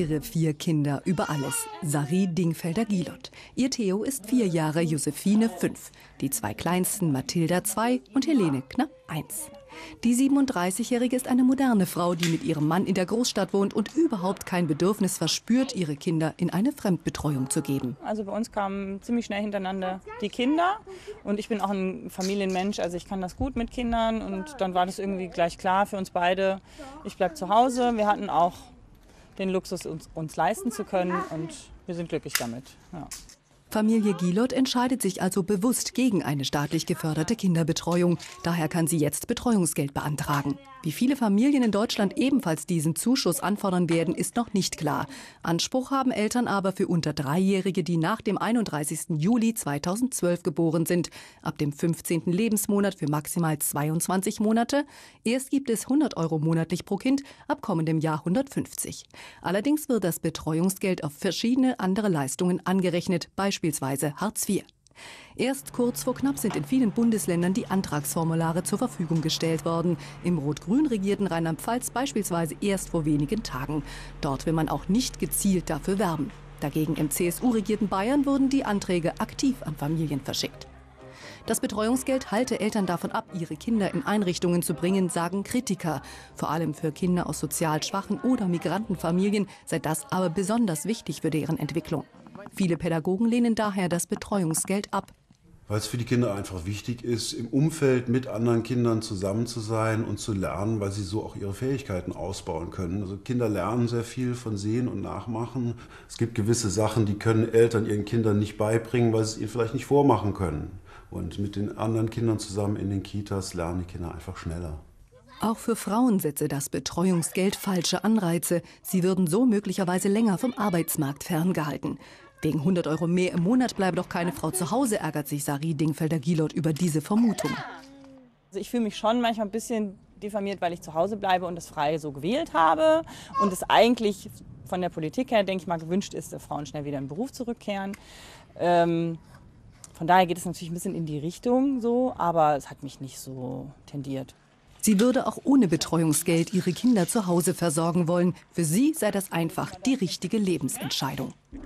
ihre 4 Kinder über alles. Sari Dingfelder-Gilot. Ihr Theo ist 4 Jahre, Josephine 5. Die 2 kleinsten, Mathilda 2 und Helene knapp 1. Die 37-Jährige ist eine moderne Frau, die mit ihrem Mann in der Großstadt wohnt und überhaupt kein Bedürfnis verspürt, ihre Kinder in eine Fremdbetreuung zu geben. Also bei uns kamen ziemlich schnell hintereinander die Kinder und ich bin auch ein Familienmensch, also ich kann das gut mit Kindern und dann war das irgendwie gleich klar für uns beide, ich bleibe zu Hause. Wir hatten auch den Luxus, uns leisten zu können und wir sind glücklich damit. Ja. Familie Gilot entscheidet sich also bewusst gegen eine staatlich geförderte Kinderbetreuung. Daher kann sie jetzt Betreuungsgeld beantragen. Wie viele Familien in Deutschland ebenfalls diesen Zuschuss anfordern werden, ist noch nicht klar. Anspruch haben Eltern aber für unter 3-Jährige, die nach dem 31. Juli 2012 geboren sind. Ab dem 15. Lebensmonat für maximal 22 Monate. Erst gibt es 100 € monatlich pro Kind, ab kommendem Jahr 150. Allerdings wird das Betreuungsgeld auf verschiedene andere Leistungen angerechnet, beispielsweise Hartz IV. Erst kurz vor knapp sind in vielen Bundesländern die Antragsformulare zur Verfügung gestellt worden. Im rot-grün regierten Rheinland-Pfalz beispielsweise erst vor wenigen Tagen. Dort will man auch nicht gezielt dafür werben. Dagegen im CSU-regierten Bayern wurden die Anträge aktiv an Familien verschickt. Das Betreuungsgeld halte Eltern davon ab, ihre Kinder in Einrichtungen zu bringen, sagen Kritiker. Vor allem für Kinder aus sozial schwachen oder Migrantenfamilien sei das aber besonders wichtig für deren Entwicklung. Viele Pädagogen lehnen daher das Betreuungsgeld ab. Weil es für die Kinder einfach wichtig ist, im Umfeld mit anderen Kindern zusammen zu sein und zu lernen, weil sie so auch ihre Fähigkeiten ausbauen können. Also Kinder lernen sehr viel von Sehen und Nachmachen. Es gibt gewisse Sachen, die können Eltern ihren Kindern nicht beibringen, weil sie es ihnen vielleicht nicht vormachen können. Und mit den anderen Kindern zusammen in den Kitas lernen die Kinder einfach schneller. Auch für Frauen setze das Betreuungsgeld falsche Anreize. Sie würden so möglicherweise länger vom Arbeitsmarkt ferngehalten. Wegen 100 € mehr im Monat bleibe doch keine Frau zu Hause, ärgert sich Sari Dingfelder-Gilot über diese Vermutung. Also ich fühle mich schon manchmal ein bisschen diffamiert, weil ich zu Hause bleibe und das frei so gewählt habe. Und es eigentlich von der Politik her, denke ich mal, gewünscht ist, dass Frauen schnell wieder in den Beruf zurückkehren. Von daher geht es natürlich ein bisschen in die Richtung so, aber es hat mich nicht so tendiert. Sie würde auch ohne Betreuungsgeld ihre Kinder zu Hause versorgen wollen. Für sie sei das einfach die richtige Lebensentscheidung.